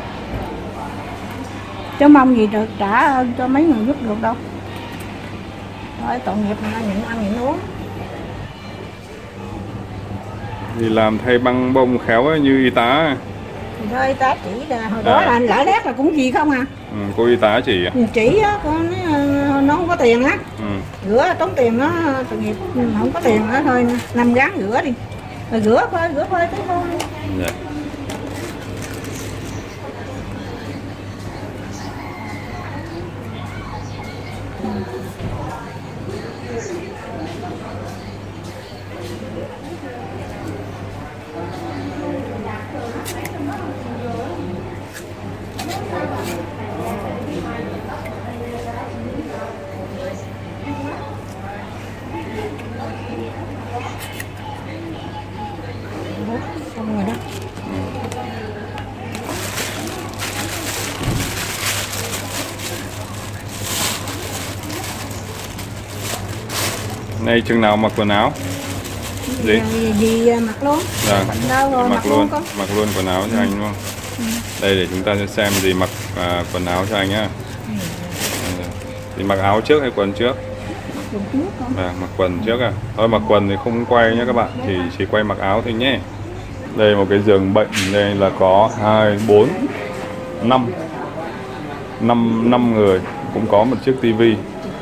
Chứ mong gì được trả ơn cho mấy người giúp được đâu. Rồi tội nghiệp mình nhịn ăn nhịn uống. Thì làm thay băng bông khéo ấy, như y tá. Thì đó y tá chỉ là hồi đó à. Là lỡ lét là cũng gì không à. Ừ, cô y tá chỉ à? Chỉ á, con nó không có tiền á. Ừ. Rửa tốn tiền nó tội nghiệp, không có tiền nữa thôi năm gán rửa đi. Rồi rửa thôi, rửa thôi thế thôi. Dạ. Xong rồi đó. Nay chừng nào mặc quần áo? Gì? Gì mặc luôn. Dạ. Đâu rồi, mặc, mặc luôn, luôn mặc luôn quần áo cho ừ. anh luôn. Ừ. Đây để chúng ta sẽ xem gì mặc à, quần áo cho anh nhá. Ừ. Thì mặc áo trước hay quần trước? Quần trước không? À, mặc quần trước à? Thôi mặc quần thì không quay nhé các bạn, thì chỉ quay mặc áo thôi nhé. Đây một cái giường bệnh, đây là có hai, bốn, năm, năm, năm người, cũng có một chiếc tivi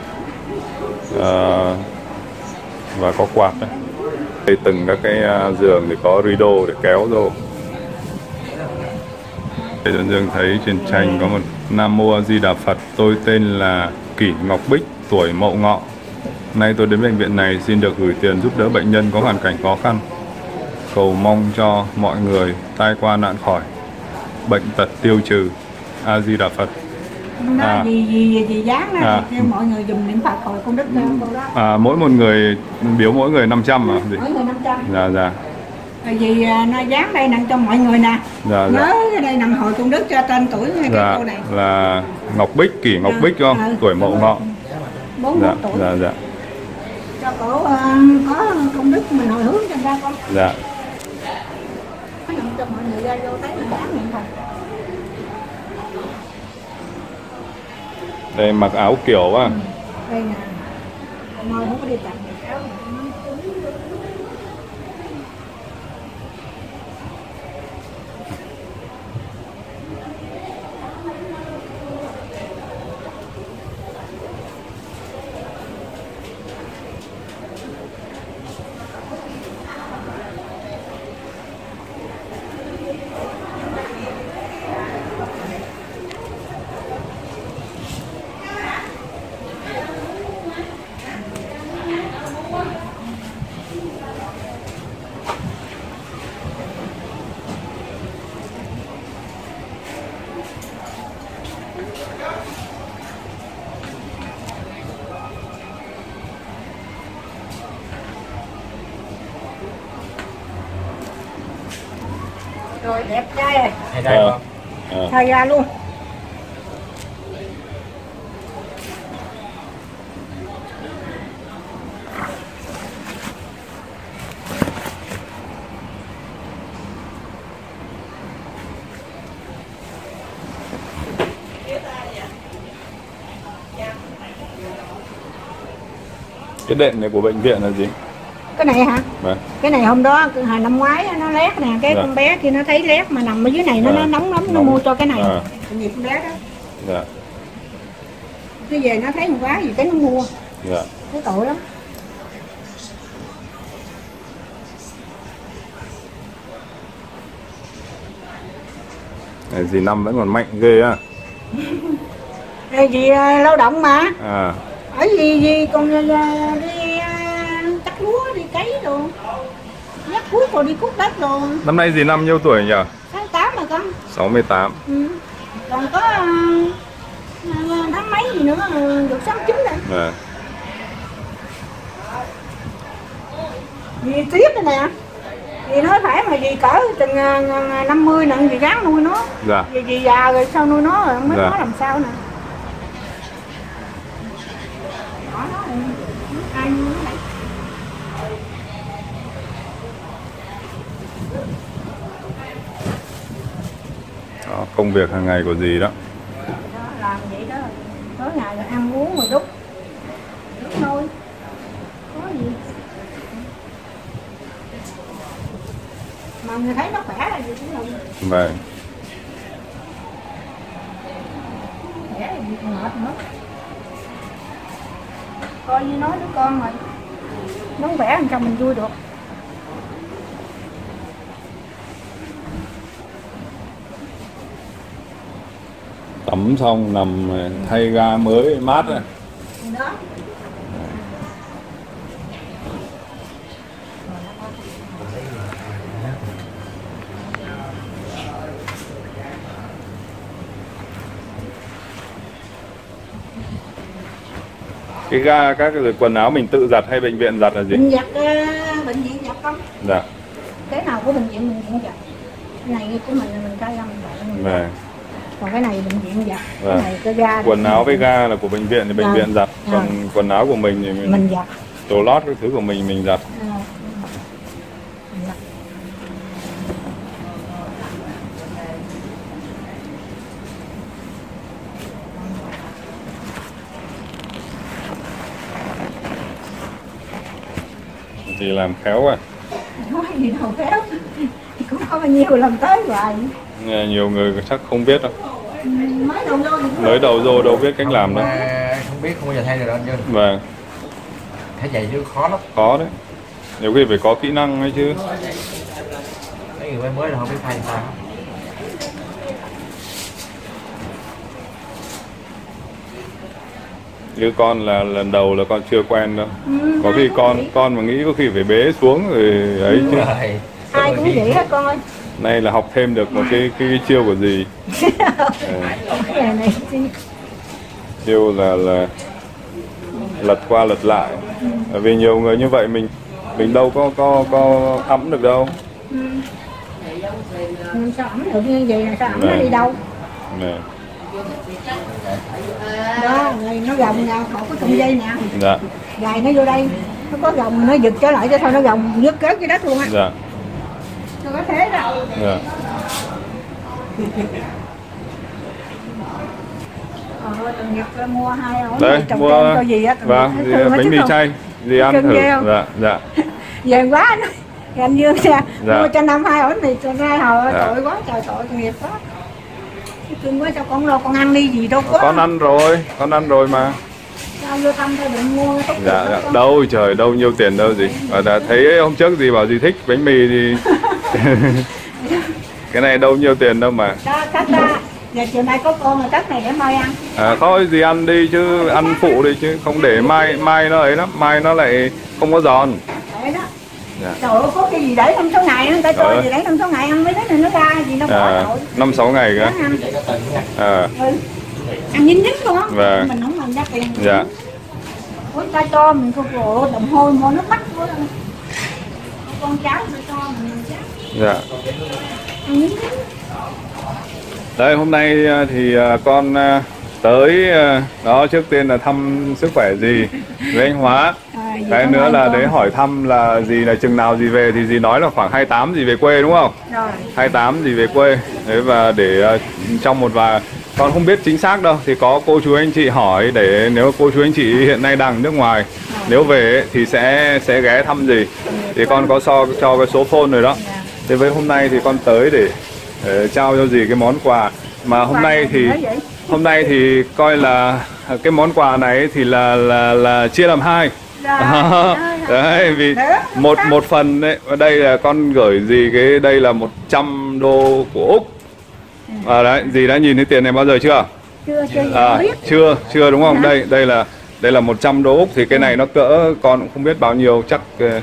à, và có quạt đấy. Đây từng các cái giường thì có rideau để kéo vô. Đây Tuấn Dương thấy trên tranh có một Nam Mô A Di Đà Phật, tôi tên là Kỷ Ngọc Bích, tuổi Mậu Ngọ. Nay tôi đến bệnh viện này xin được gửi tiền giúp đỡ bệnh nhân có hoàn cảnh khó khăn. Cầu mong cho mọi người tai qua nạn khỏi, bệnh tật tiêu trừ, A Di Đà Phật. Nó à. gì gì gì dán đó à. Kêu mọi người dùng niệm Phật hồi công đức cho cô đó. À, mỗi một người biếu mỗi người năm trăm à? Gì? Mỗi người năm trăm. Dạ dạ. Vì nó dán đây nặng cho mọi người nè. Dạ, nhớ dạ. Cái đây nặng hồi công đức cho tên tuổi cái dạ, cô này. Là Ngọc Bích, Kỷ Ngọc à, Bích không? À, tuổi Mậu Ngọ. bốn mươi mốt tuổi. Dạ dạ. Cho cổ uh, có công đức mình hồi hướng cho ra con. Dạ. Cho mọi người ra vô thấy mình dán niệm Phật. Đây mặc áo kiểu á. Ừ. Đây nè. Mời không có đi tặng áo. Rồi đẹp trai rồi. Hay đây không? À. Thay ra luôn. Cái đệm này của bệnh viện là gì? Cái này hả? Vâng. Cái này hôm đó hồi năm ngoái nó lét nè, cái dạ. con bé kia nó thấy lét mà nằm ở dưới này nó, dạ. nó nóng lắm, nó nóng. Mua cho cái này. À. Nghiệp con bé đó. Dạ. Cái về nó thấy một quá gì cái nó mua. Dạ. Cái tội lắm. Này, dì Năm vẫn còn mạnh ghê á. Đây dì uh, lao động mà. À. Ở gì gì còn uh, đi uh, cắt lúa đi cấy rồi. Nhắc cuốc rồi đi cuốc đất rồi. Năm nay dì Năm nhiêu tuổi nhỉ? sáu mươi tám mà con. sáu mươi tám. Ừ. Còn có uh, uh, tháng mấy gì nữa uh, được sáu mươi chín rồi. À. Dì tiếp đây nè. Dì nói phải mà dì cỡ chừng năm mươi nè, dì gán nuôi nó. Dạ. Dì, dì già rồi sao nuôi nó rồi không biết dạ. nó làm sao nè. Đó nó ai nuôi nó đây. Đó, công việc hàng ngày của dì đó. Đó làm vậy đó. Tối ngày là ăn uống rồi đúc. Đúc thôi. Có gì. Mà người thấy nó khỏe là gì cũng được. Vâng. Khỏe là gì còn mệt nữa. Coi như nói đứa con rồi. Nó khỏe làm sao mình vui được. Tắm xong nằm thay ga mới mát rồi. Đó. Cái ga, các cái quần áo mình tự giặt hay bệnh viện giặt là gì? Mình giặt, uh, bệnh viện giặt không? Dạ. Cái nào của bệnh viện mình cũng giặt. Cái này của mình là mình thay ra mình giặt. Vâng. Còn cái này bệnh viện giặt. Vâng. Cái này cái ga. Quần áo với ga là của bệnh viện thì bệnh à. viện giặt. Còn à. quần áo của mình thì mình, mình giặt. Đồ lót cái thứ của mình mình giặt. À. Thì làm khéo à. Nói gì đâu khéo. Cũng có bao nhiêu làm tới hoài. Nhiều người chắc không biết đâu. Mới đầu vô thì mới đầu vô đâu biết cách không, làm đâu. Không biết không bao giờ thay được đâu anh chứ. Vâng. Thay vậy chứ khó lắm. Khó đấy. Nhiều khi phải có kỹ năng ấy chứ. Mấy người mới mới là không biết thay sao. Như con là lần đầu là con chưa quen đâu. Ừ, có khi con con mà nghĩ có khi phải bế xuống rồi ấy ừ, chứ. Ai cũng vậy hết con ơi. Nay là học thêm được một cái cái, cái chiêu của dì. Chiêu là là lật qua lật lại. Bởi vì nhiều người như vậy mình mình đâu có có có ấm được đâu. Ừ. Sao ẩm được như vậy, sao ẩm nó đi đâu? Nè. Đó, rồi nó gồng nào, họ có sợi dây nè. Dạ. Gài nó vô đây, nó có gồng nó giật trở lại cho thôi, nó gồng nhức kết cái đất luôn á. Dạ. Nó có thế đâu. Dạ. Ờ, Tần Nghiệp mua hai ổ đây, mua cho gì á, vâng, bánh mì chay, gì ăn thử. Dạ, dạ. Về quá nó. Anh Dương ra, dạ. Mua cho năm hai ổ mì cho hai hồi, dạ. Tội quá trời, tội nghiệp quá. Cưng quá sao con đâu, con ăn đi gì đâu có. Con ăn rồi, con ăn rồi mà. Sao vô thăm thôi đừng mua tốt. Dạ, dạ. Đâu trời, đâu nhiêu tiền đâu gì. Và đã thấy hôm trước gì bảo gì thích bánh mì thì cái này đâu nhiêu tiền đâu mà. Đó, cắt ra. Giờ chiều nay có con rồi cắt này để mai ăn. À, thôi gì ăn đi chứ, ăn phụ đi chứ, không để mai mai nó ấy lắm, mai nó lại không có giòn. Đấy đó. Dạ. Trời ơi, có cái gì để năm sáu ngày, người ta cho gì để năm sáu ngày ăn mới thấy này nó ra gì nó bỏ tội. năm sáu ngày kìa. À. Ừ. Ăn dính dính luôn á. Vâng. Mình không làm ra tiền. Dạ. Ủa ta cho mình có bộ đồng hôi mua nước mắt quá. Con cháu ta cho mình cháu. Dạ. Ăn dính dính. Đây hôm nay thì con tới đó, trước tiên là thăm sức khỏe dì với anh Hóa. À, cái nữa là để hỏi thăm là dì là chừng nào dì về, thì dì nói là khoảng hai mươi tám dì về quê đúng không? Rồi. hai mươi tám dì về quê. Đấy, và để uh, trong một vài, con không biết chính xác đâu, thì có cô chú anh chị hỏi để nếu cô chú anh chị hiện nay đang nước ngoài, rồi. Nếu về thì sẽ sẽ ghé thăm dì. Thì con có so cho cái số phone rồi đó. Thế với hôm nay thì con tới để, để trao cho dì cái món quà mà hôm nay thì hôm nay thì coi là cái món quà này thì là là là chia làm hai. Đó, đấy, vì một một phần đấy, ở đây là con gửi gì cái đây là một trăm đô của Úc. À, đấy, dì đã nhìn thấy tiền này bao giờ chưa? Chưa, chưa, à, chưa, chưa đúng không? Đây, đây là đây là một trăm đô Úc, thì cái này nó cỡ con cũng không biết bao nhiêu, chắc rồi,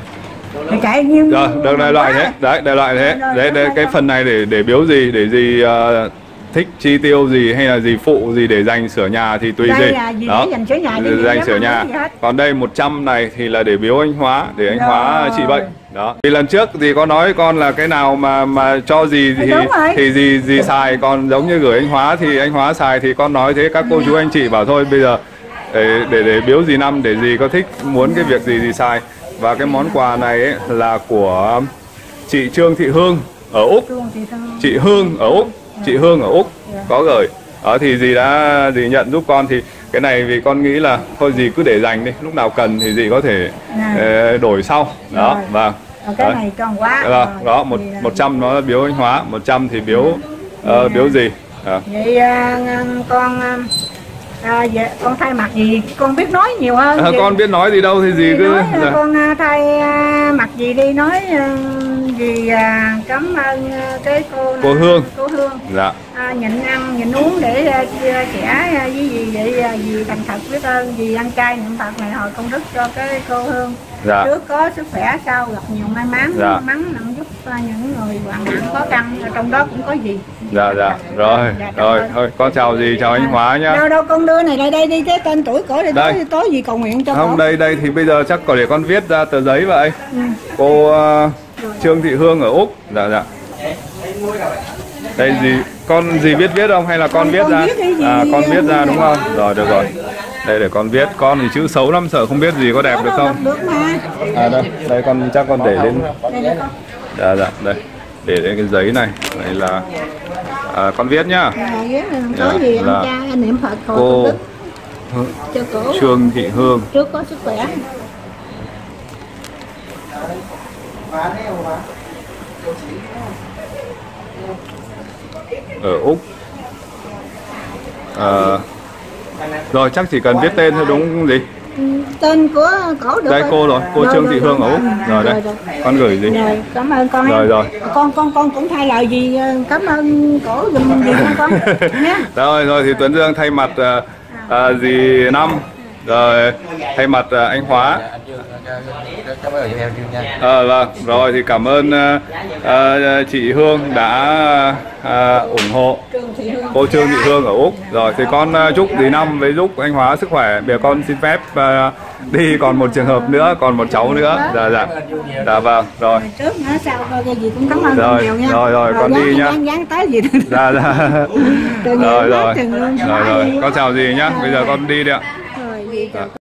được đại loại thế, đấy, đại loại thế, đấy, đấy, cái phần này để để biếu gì, để gì uh, thích chi tiêu gì hay là gì phụ gì để dành sửa nhà thì tùy gì. Đó, dành sửa nhà, dành sửa nhà. Còn đây một trăm này thì là để biếu anh Hóa, để anh Hóa trị bệnh. Đó. Vì lần trước thì có nói con là cái nào mà mà cho gì thì thì gì gì xài, còn giống như gửi anh Hóa thì anh Hóa xài, thì con nói thế các cô chú anh chị bảo thôi bây giờ để để, để biếu dì Năm, để dì có thích muốn cái việc gì gì xài. Và cái món quà này ấy là của chị Trương Thị Hương ở Úc. Chị Hương ở Úc. Chị Hương ở Úc có gửi. Đó thì dì đã dì nhận giúp con, thì cái này vì con nghĩ là thôi dì cứ để dành đi, lúc nào cần thì dì có thể uh, đổi sau. Đó, vâng. Cái này còn quá. Đó, đó một một trăm nó biếu anh Hóa, một trăm thì biếu uh, biếu dì. À. Vậy uh, con uh, À, dạ, con thay mặt gì con biết nói nhiều hơn. À, con biết nói gì đâu thì gì cứ nói, con thay mặt gì đi, nói gì à, cảm ơn cái cô cô Hương cô Hương dạ. À, nhịn ăn nhịn uống để chia sẻ với gì vậy, gì thành thật biết ơn gì ăn chay niệm Phật này hồi công đức cho cái cô Hương. Dạ. Trước có sức khỏe, sau gặp nhiều may mắn, dạ. Mắn nặng giúp những người hoạn nạn khó khăn, trong đó cũng có gì. Dạ dạ rồi dạ, rồi ơn. Thôi con chào dì, chào anh Hóa nhá. Đâu đâu con đưa này lại đây đi, cái tên tuổi cổ để tối, tối gì cầu nguyện cho không cổ. Đây đây thì bây giờ chắc có để con viết ra tờ giấy vậy. Ừ. Cô uh, Trương Thị Hương ở Úc. Dạ dạ. Đây gì con gì biết viết không hay là con, con viết con ra? Viết à con viết ra đúng không? Rồi được rồi. Đây để con viết, con thì chữ xấu lắm sợ không biết gì có đẹp được không? À đây, đây con chắc con để lên. Dạ dạ đây. Để lên cái giấy này. Đây là à, con viết nhá. Có gì anh cha anh niệm Phật cô Trương Thị Hương. Trước có sức khỏe. Ở Úc. À, rồi chắc chỉ cần viết tên thôi đúng không gì? Tên của cổ được. Đây cô rồi, cô Trương Thị Hương ở Úc. Rồi đây. Con gửi gì? Rồi, cảm ơn con. Rồi rồi. Con con con cũng thay lời gì cảm ơn cổ giùm gì con con nhé. Rồi rồi thì Tuấn Dương thay mặt uh, uh, dì Năm Rồi thay mặt uh, anh Hóa. Ờ vâng, rồi thì cảm ơn uh, uh, chị Hương đã uh, ủng hộ cô Trương Thị Hương ở Úc. Rồi thì con uh, chúc dì Năm với chúc anh Hóa sức khỏe. Bây giờ con xin phép uh, đi, còn một trường hợp nữa, còn một cháu nữa. Dạ dạ. Dạ vâng, rồi. Trước nữa sau coi cái gì cũng cảm ơn rồi, nhiều nha. Rồi rồi, con đi nhá. Dán tới gì dạ dạ. Rồi rồi. Rồi rồi, con chào dì nhá. Bây giờ con đi đi ạ. Rồi, dì chào.